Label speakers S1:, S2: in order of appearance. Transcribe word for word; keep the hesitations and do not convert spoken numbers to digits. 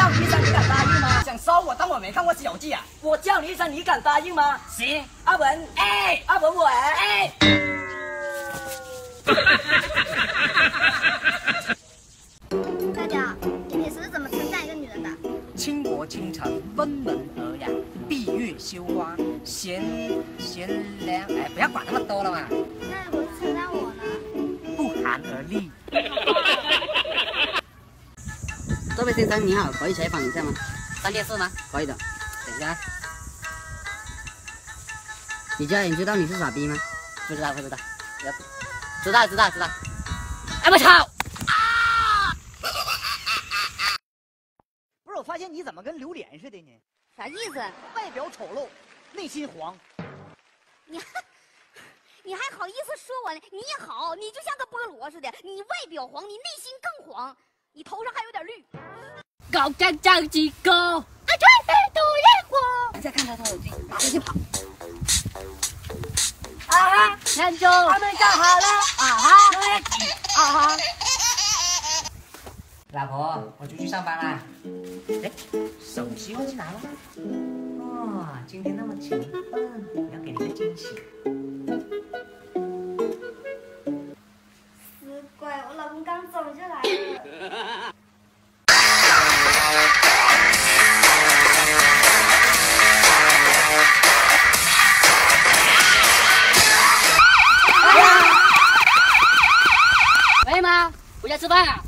S1: 叫你一声，你敢答应吗？想烧我当我没看过《西游记》啊？我叫你一声，你敢答应吗？行，阿文，哎，阿文我哎。
S2: 大家，你平时是怎么称赞一个女人的？
S1: 倾国倾城，温文尔雅，闭月羞花，贤贤良。哎，不要管那么多了嘛。
S2: 那如果是称赞我呢？
S1: 不寒而栗。
S3: 这位先生你好，可以采访一下吗？
S1: 上电视吗？
S3: 可以的。
S1: 等一下，
S3: 你家人知道你是傻逼吗？
S1: 不知道不知道，知道知道知道。哎我操！啊！不是，我发现你怎么跟榴莲似的呢？
S2: 啥意思？
S1: 外表丑陋，内心黄。
S2: 你还你还好意思说我呢？你也好，你就像个菠萝似的，你外表黄，你内心更黄，你头上还有点绿。
S4: 高山长几个，啊，春水渡月光。
S3: 再看他他手机，拿着去跑。
S4: 啊哈，南州，
S1: 他们干好了。
S4: 啊哈，
S1: 啊哈。老婆，我出去上班啦。哎，手机忘记拿了。哦，今天那么勤奋，要给你个惊喜。
S2: 死鬼，我老公刚走就来了。
S4: 喂妈，回家吃饭啊？